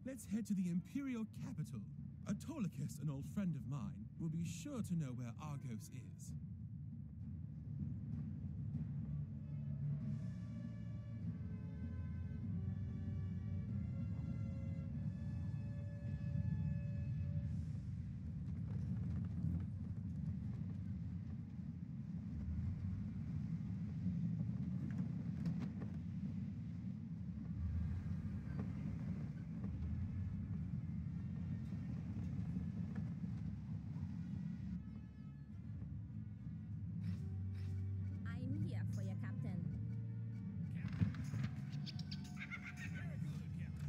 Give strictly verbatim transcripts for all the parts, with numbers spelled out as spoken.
Let's head to the Imperial capital. Autolycus, an old friend of mine, will be sure to know where Argos is. I'm here for you, Captain. Very good, Captain.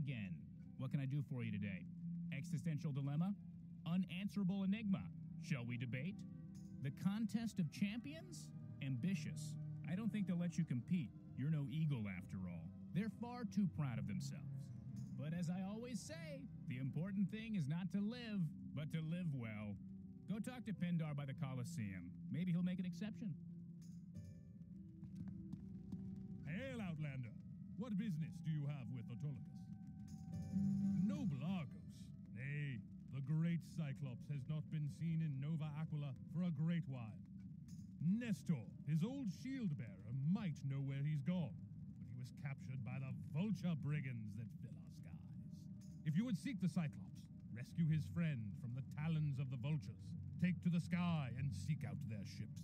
again. What can I do for you today? Existential dilemma? Unanswerable enigma? Shall we debate? The contest of champions? Ambitious. I don't think they'll let you compete. You're no eagle after all. They're far too proud of themselves. But as I always say, the important thing is not to live, but to live well. Go talk to Pindar by the Colosseum. Maybe he'll make an exception. Hail, Outlander. What business do you have with Autolycus? Noble Argos. Nay, the great Cyclops has not been seen in Nova Aquila for a great while. Nestor, his old shield-bearer, might know where he's gone, but he was captured by the vulture brigands that fill our skies. If you would seek the Cyclops, rescue his friend from the talons of the vultures, take to the sky and seek out their ships.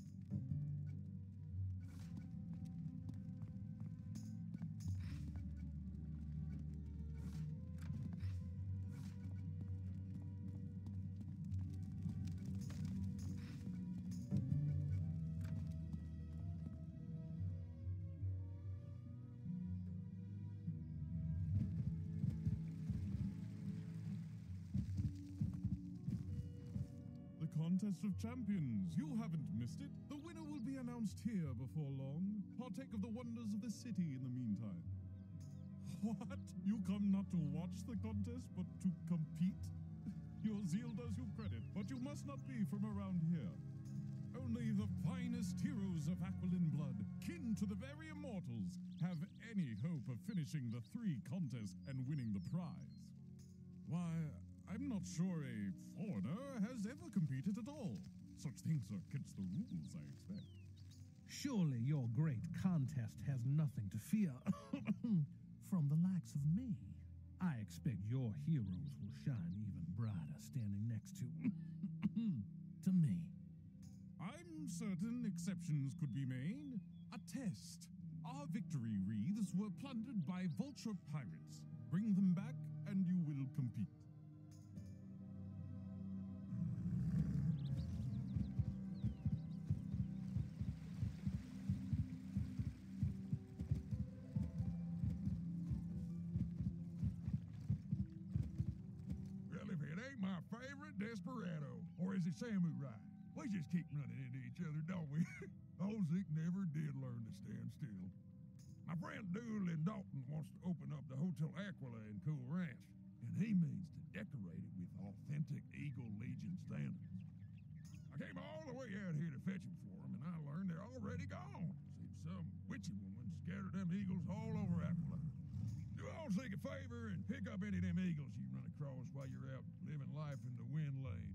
Contest of Champions. You haven't missed it. The winner will be announced here before long. Partake of the wonders of the city in the meantime. What? You come not to watch the contest, but to compete? Your zeal does you credit, but you must not be from around here. Only the finest heroes of Aquilin blood, kin to the very immortals, have any hope of finishing the three contests and winning the prize. Why, I'm not sure a foreigner has ever competed at all. Such things are against the rules, I expect. Surely your great contest has nothing to fear from the likes of me. I expect your heroes will shine even brighter standing next to to me. I'm certain exceptions could be made. A test. Our victory wreaths were plundered by vulture pirates. Bring them back and you will compete. My favorite desperado, or is it samurai? We just keep running into each other, don't we? Old Zeke never did learn to stand still. My friend Doolin Dalton wants to open up the Hotel Aquila in Cool Ranch, and he means to decorate it with authentic Eagle Legion standards. I came all the way out here to fetch them for him, and I learned they're already gone. Seems some witchy woman scattered them eagles all over Aquila. Do all Zeke a favor and pick up any of them eagles you run across while you're out living life in the wind lane.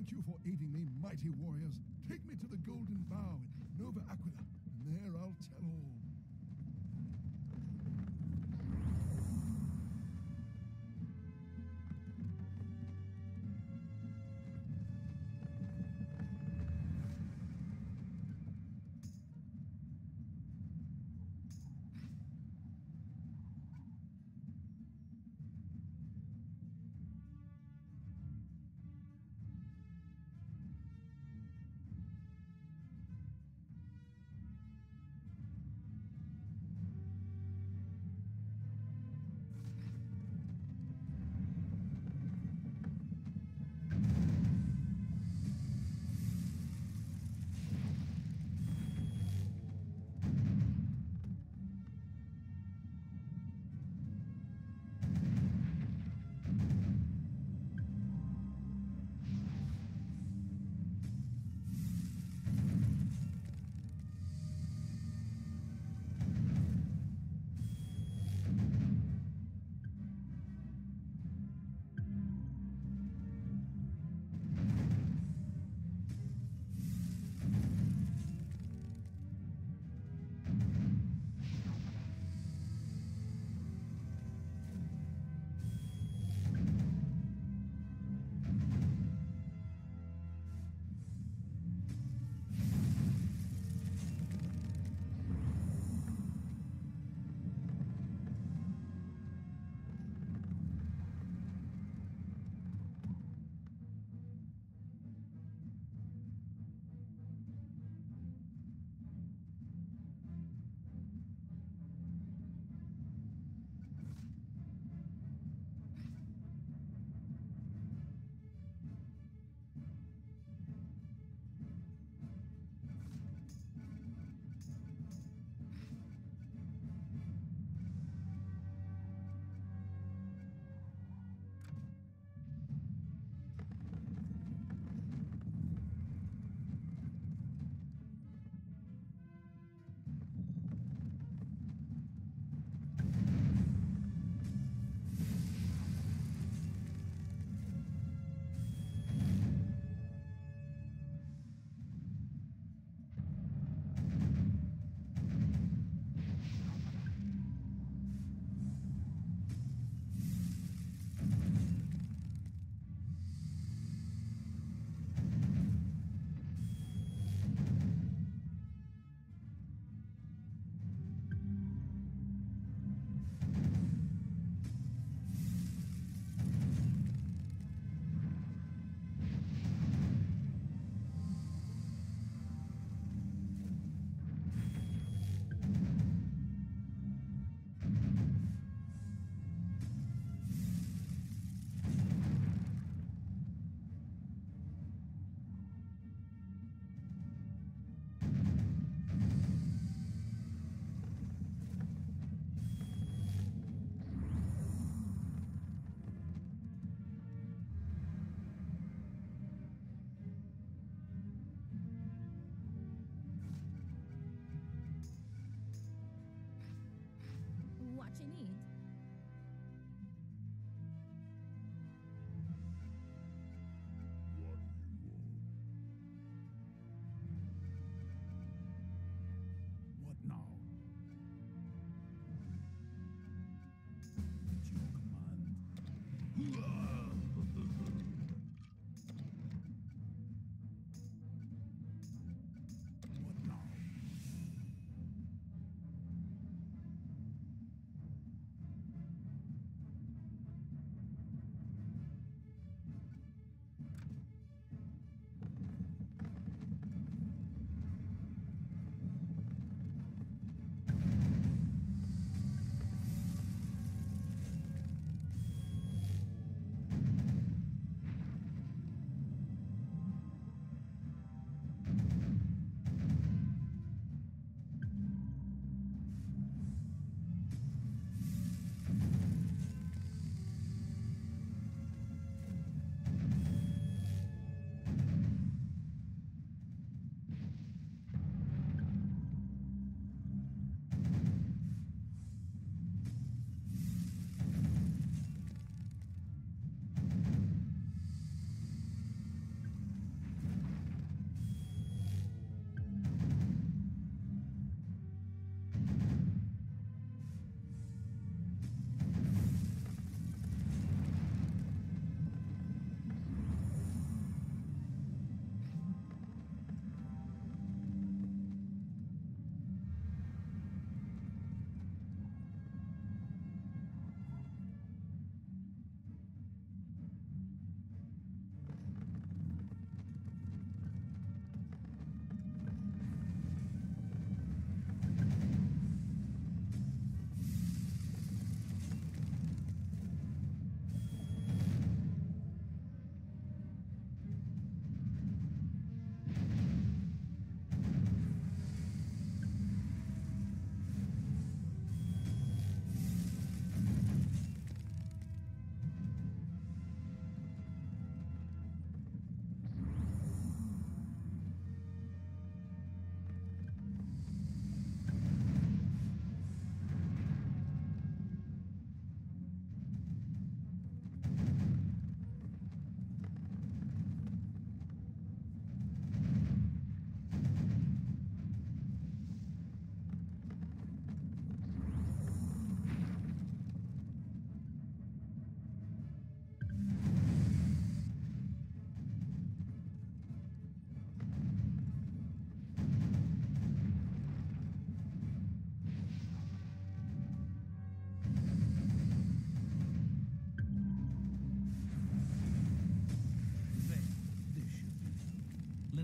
Thank you for aiding me, mighty warriors. Take me to the Golden Bough at Nova Aquila, and there I'll tell all.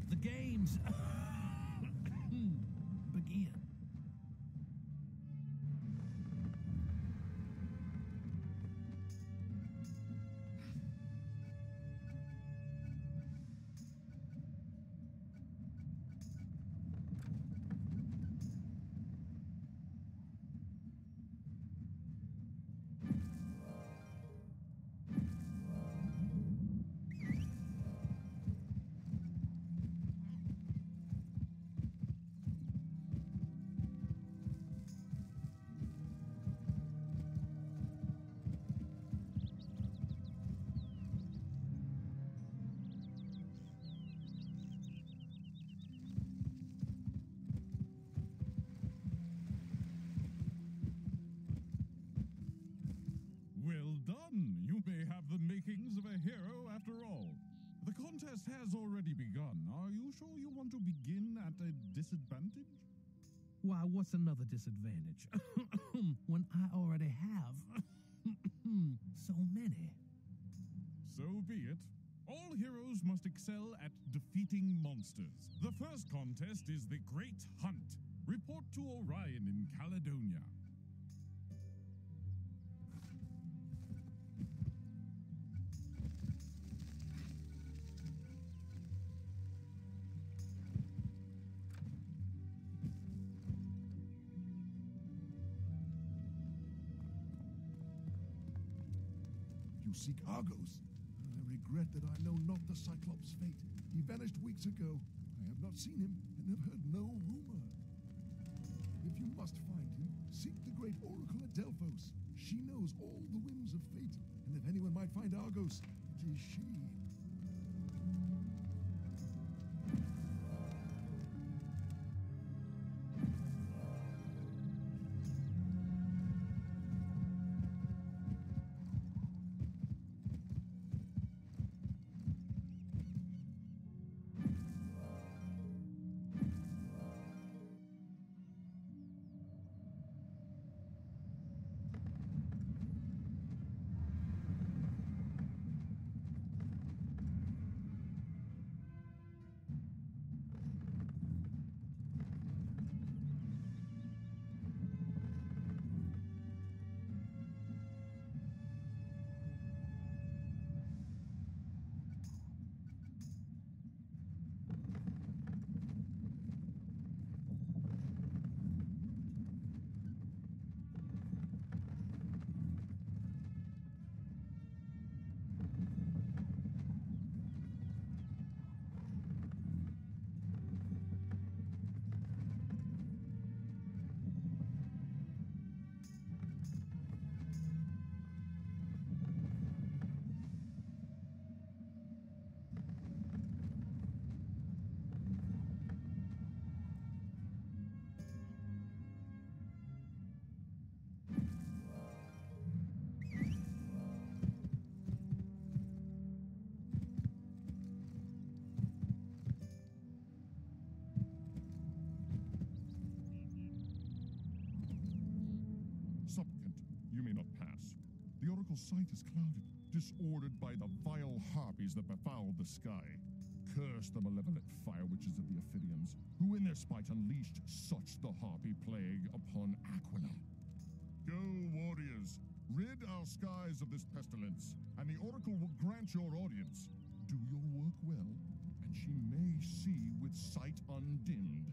Let the games begin. Well done! You may have the makings of a hero after all. The contest has already begun. Are you sure you want to begin at a disadvantage? Why, what's another disadvantage? When I already have so many. So be it. All heroes must excel at defeating monsters. The first contest is the Great Hunt. Report to Orion in Caledonia. You seek Argos. I regret that I know not the Cyclops' fate. He vanished weeks ago. I have not seen him and have heard no rumor. If you must find him, seek the great Oracle at Delphos. She knows all the whims of fate, and if anyone might find Argos, it is she. Supplicant, you may not pass. The Oracle's sight is clouded, disordered by the vile harpies that befouled the sky. Curse the malevolent fire witches of the Ophidians, who in their spite unleashed such the harpy plague upon Aquila. Go, warriors, rid our skies of this pestilence, and the Oracle will grant your audience. Do your work well, and she may see with sight undimmed.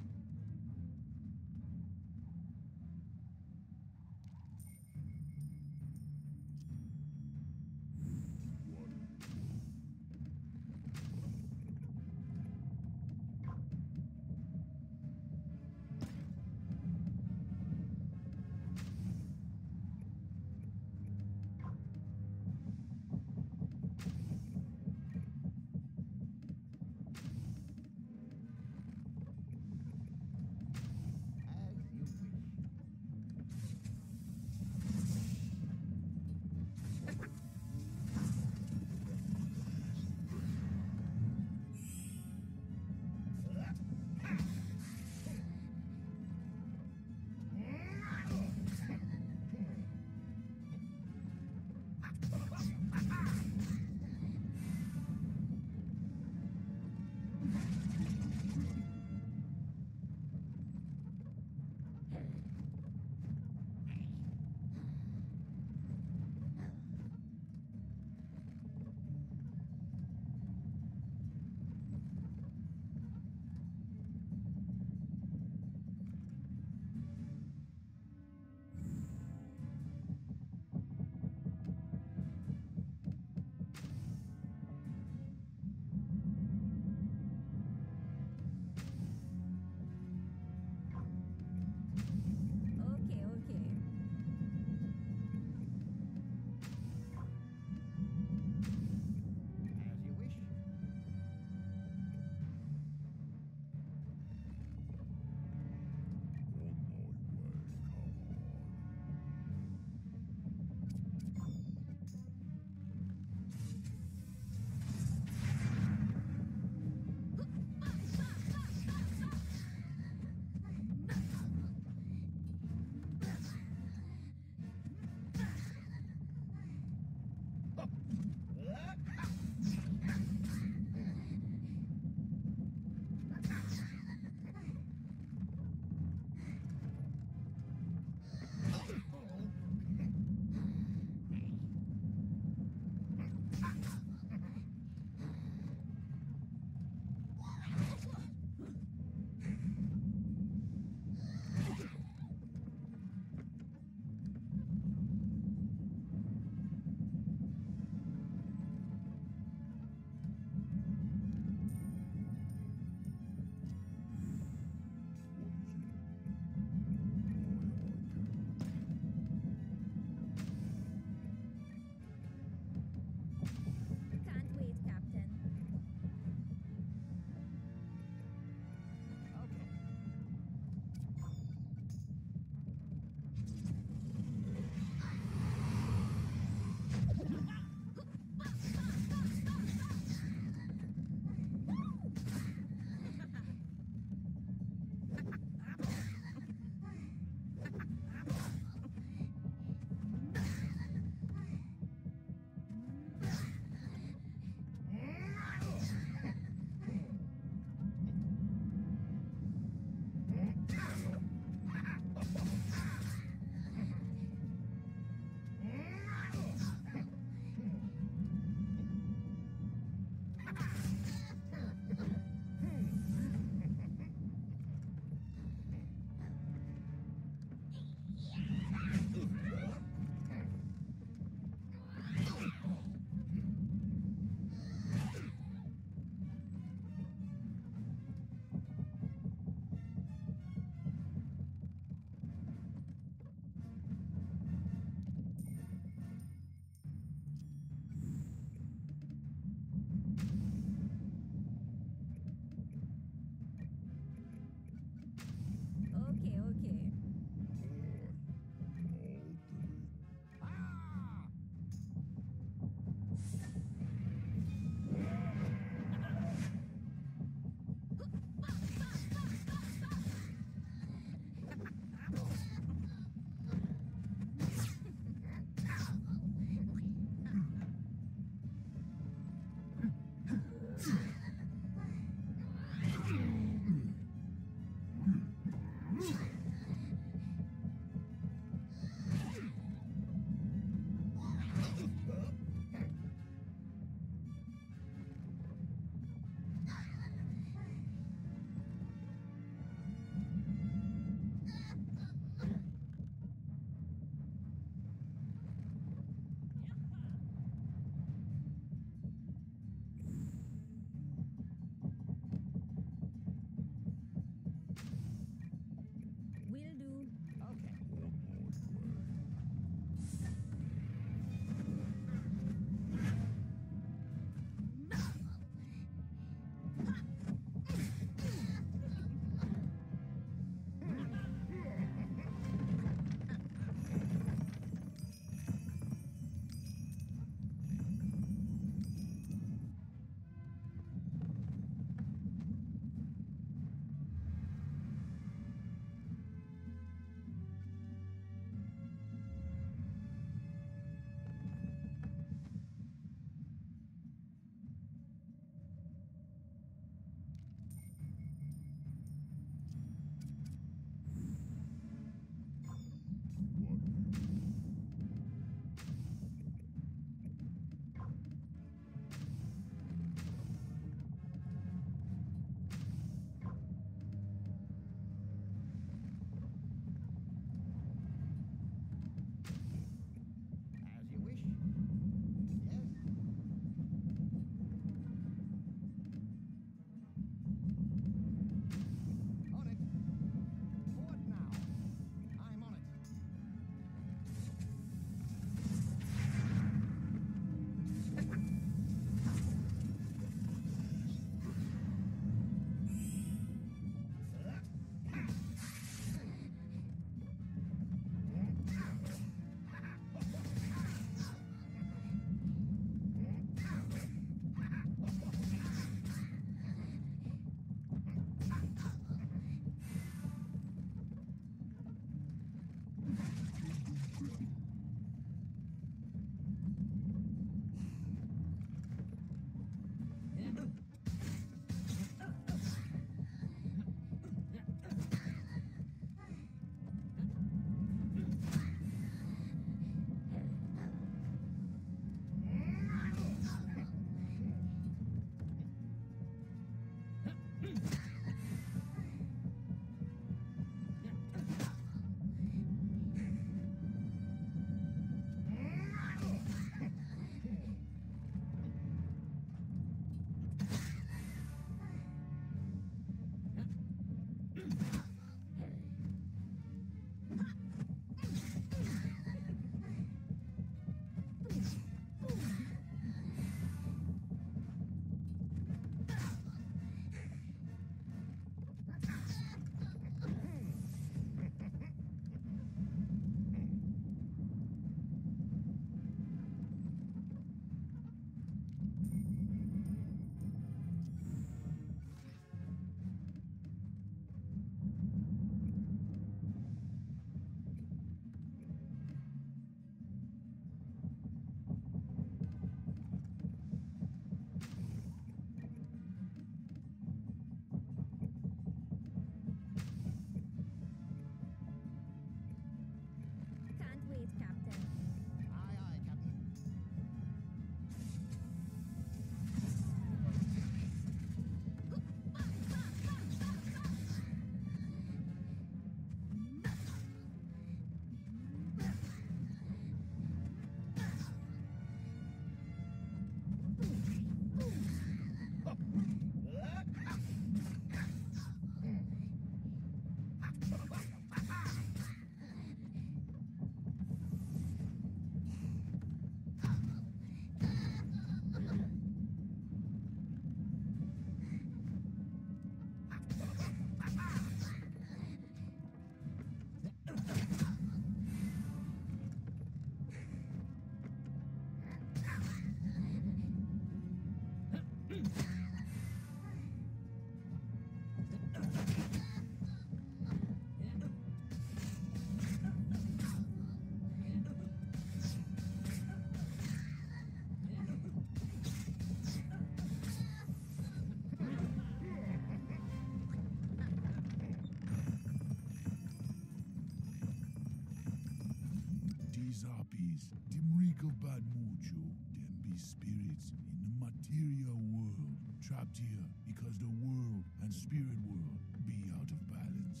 is Dimrico Bad Mucho. Them be spirits in the material world, trapped here because the world and spirit world be out of balance.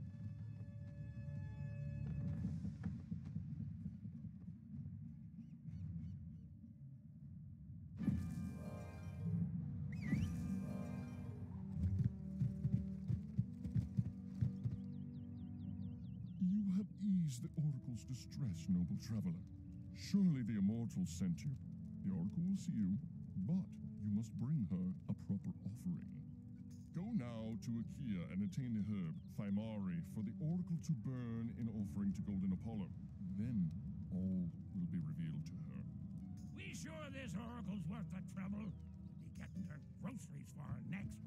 You have eased the Oracle's distress, noble traveler. Surely the Immortals sent you. The Oracle will see you, but you must bring her a proper offering. Go now to Achaea and attain the herb, Thymari, for the Oracle to burn in offering to Golden Apollo. Then all will be revealed to her. We sure this Oracle's worth the trouble? Be getting her groceries for her next.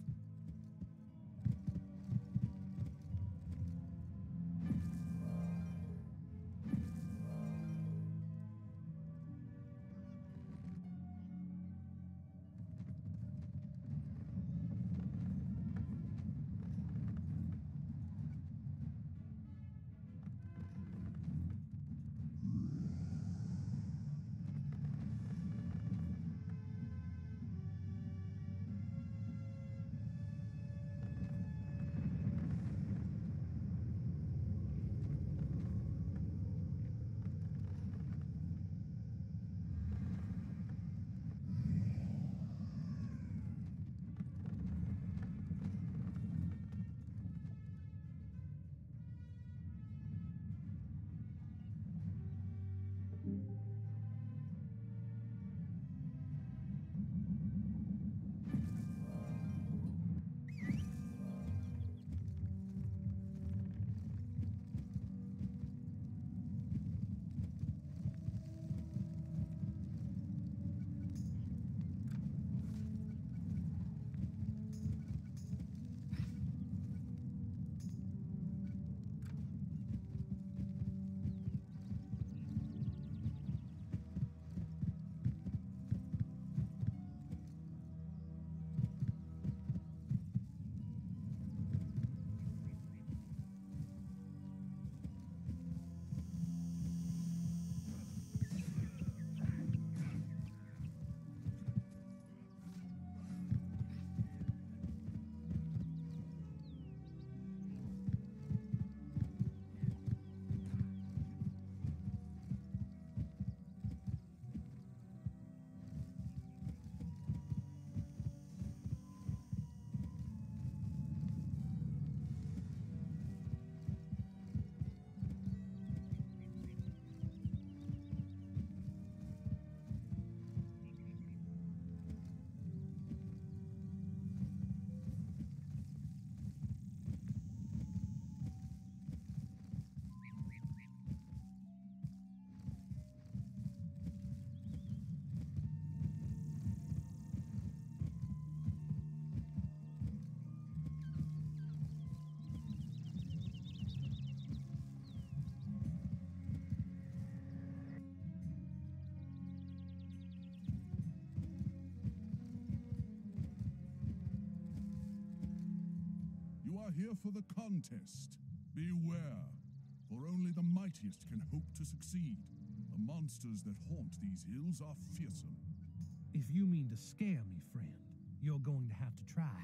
You are here for the contest. Beware, for only the mightiest can hope to succeed. The monsters that haunt these hills are fearsome. If you mean to scare me, friend, you're going to have to try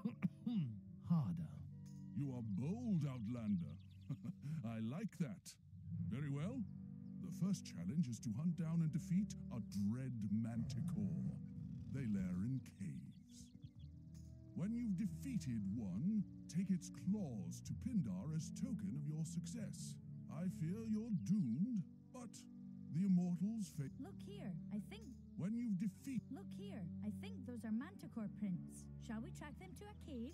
harder. You are bold, Outlander. I like that. Very well. The first challenge is to hunt down and defeat a dread manticore. They lair in caves. When you've defeated one, take its claws to Pindar as token of your success. I fear you're doomed, but the Immortals fa- Look here, I think... When you've defeated... Look here, I think those are manticore prints. Shall we track them to a cave?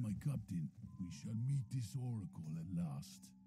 My captain, we shall meet this oracle at last.